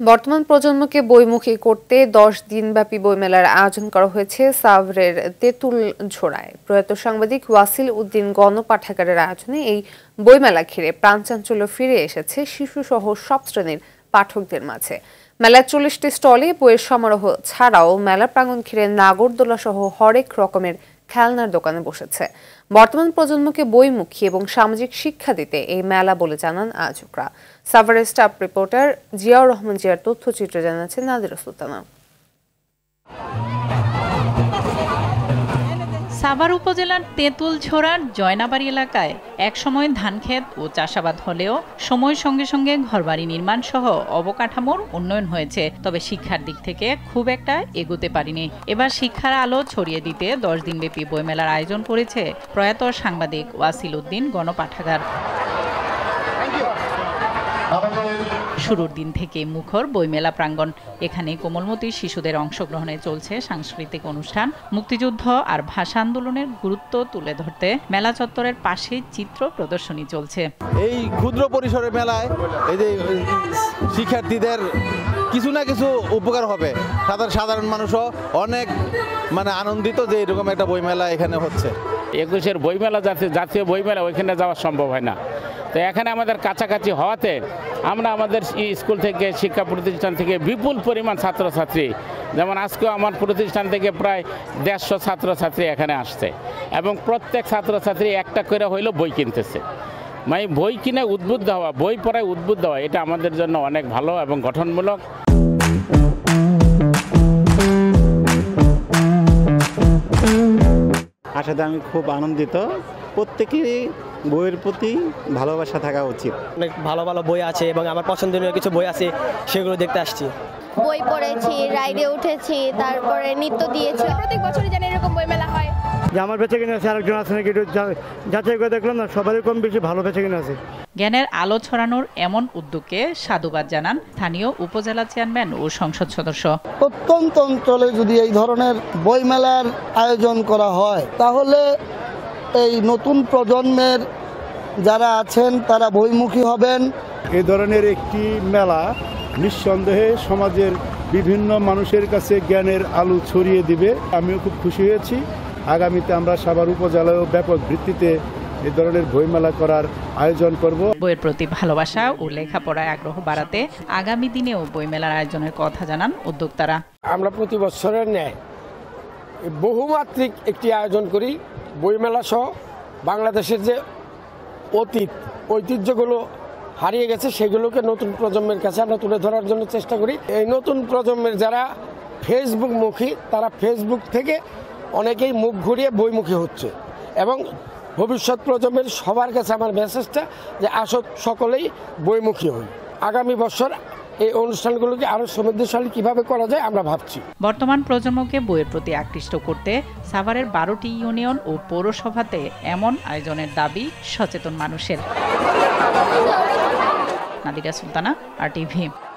বর্তমান প্রজন্মকে বইমুখী করতে 10 দিনব্যাপী বইমেলার আয়োজন করা হয়েছে সাভারের তেঁতুলঝোড়ায়। প্রয়াত সাংবাদিক ওয়াসিল উদ্দিন গণপাঠাগারের আয়োজনে এই বইমেলা ঘিরে প্রাণচাঞ্চল্য ফিরে এসেছে শিশুসহ সব শ্রেণীর পাঠকদের মাঝে। মেলার 40টি স্টলে বইয়ের সমারোহ ছাড়াও মেলা প্রাঙ্গণ ঘিরে নাগরদোলা সহ হরেক রকমের খেলনার দোকানে বসেছে। বর্তমান প্রজন্মকে বইমুখী এবং সামাজিক শিক্ষা দিতে এই মেলা বলে জানান আয়োজকরা। সাভারের স্টাফ রিপোর্টার জিয়াউর রহমান জিয়ার তথ্যচিত্র জানাচ্ছেন নাদিরা সুলতানা। সাভার উপজেলার তেঁতুলঝোড়ার জয়নাবাড়ি এলাকায় একসময় ধানক্ষেত ও চাষাবাদ হলেও সময়ের সঙ্গে সঙ্গে ঘরবাড়ি নির্মাণ সহ অবকাঠামোর উন্নয়ন হয়েছে, তবে শিক্ষার দিক থেকে খুব একটা এগোতে পারেনি। এবার শিক্ষার আলো ছড়িয়ে দিতে 10 দিনব্যাপী বইমেলার আয়োজন করেছে প্রয়াত সাংবাদিক ওয়াসিল উদ্দিন গণপাঠাগার। শুরুর দিন থেকে মুখর বইমেলা প্রাঙ্গণ। এখানে কোমলমতি শিশুদের অংশগ্রহণে চলছে সাংস্কৃতিক অনুষ্ঠান। মুক্তিযুদ্ধ আর ভাষা আন্দোলনের গুরুত্ব তুলে ধরতে মেলা চত্বরের পাশে চিত্র প্রদর্শনী চলছে। এই ক্ষুদ্র পরিসরের মেলায় এই যে শিক্ষার্থীদের কিছু না কিছু উপকার হবে। সাধারণ মানুষও অনেক আনন্দিত যে এরকম একটা বইমেলা এখানে হচ্ছে। 21-এর বইমেলা জাতীয় বইমেলা ওইখানে যাওয়া সম্ভব হয় না, তো এখানে আমাদের কাছাকাছি হওয়াতে আমরা আমাদের স্কুল থেকে শিক্ষা প্রতিষ্ঠান থেকে বিপুল পরিমাণ ছাত্রছাত্রী, যেমন আজকেও আমার প্রতিষ্ঠান থেকে প্রায় 150 ছাত্রছাত্রী এখানে আসছে এবং প্রত্যেক ছাত্রছাত্রী একটা করে হইলেও বই কিনতেছে। বই কিনে উদ্বুদ্ধ হওয়া, বই পড়ায় উদ্বুদ্ধ হওয়া, এটা আমাদের জন্য অনেক ভালো এবং গঠনমূলক। আসলে আমি খুব আনন্দিত। প্রত্যেকেরই বইয়ের প্রতি ভালোবাসা থাকা উচিত। অনেক ভালো ভালো বই আছে এবং আমার পছন্দনীয় কিছু বই আছে, সেগুলো দেখতে আসছি। বই পড়েছি, রাইডে উঠেছি, তারপরে নৃত্য দিয়েছি। প্রত্যেক বছরই জানি এরকম বই মেলা হয়। যে আমার বেঁচে কিনে আছে, আরেকজন আছে নাকি একটু যাচাই করে দেখলাম না, সবারই কম বেশি ভালো বেঁচে কিনে আছে। জ্ঞানের আলো ছড়ানোর এমন উদ্যোগকে সাধুবাদ জানান স্থানীয় উপজেলা চেয়ারম্যান ও সংসদ সদস্য। প্রত্যন্ত অঞ্চলে যদি এই ধরনের বইমেলার আয়োজন করা হয়, তাহলে এই নতুন প্রজন্মের যারা আছেন তারা বইমুখী হবেন। এই ধরনের একটি মেলা নিঃসন্দেহে সমাজের বিভিন্ন মানুষের কাছে জ্ঞানের আলো ছড়িয়ে দিবে। আমিও খুব খুশি হয়েছি। আগামীতে আমরা সাভার উপজেলায়ও ব্যাপক ভিত্তিতে এই ধরনের বইমেলা করার আয়োজন করব। বইয়ের প্রতি ভালোবাসা ও লেখাপড়ায় আগ্রহ বাড়াতে আগামী দিনেও বইমেলার আয়োজনের কথা জানান উদ্যোক্তারা। আমরা প্রতি বছরের ন্যায় বহুমাত্রিক একটি আয়োজন করি। বইমেলা সহ বাংলাদেশের যে ঐতিহ্যগুলো হারিয়ে গেছে সেগুলোকে নতুন প্রজন্মের কাছে আমরা তুলে ধরার জন্য চেষ্টা করি। এই নতুন প্রজন্মের যারা ফেসবুক মুখী, তারা ফেসবুক থেকে অনেকেই মুখ ঘুরিয়ে বইমুখী হচ্ছে এবং ভবিষ্যৎ প্রজন্মের সবার কাছে আমার মেসেজটা যে সকলেই বইমুখী হই। আগামী বছর এই অনুষ্ঠানগুলোকে আরো সমৃদ্ধশালী কিভাবে করা যায় আমরা ভাবছি। বর্তমান প্রজন্মকে বইয়ের প্রতি আকৃষ্ট করতে সাভারের 12টি ইউনিয়ন ও পৌরসভাতে এমন আয়োজনের দাবি সচেতন মানুষের। নাদিরা সুলতানা, RTV।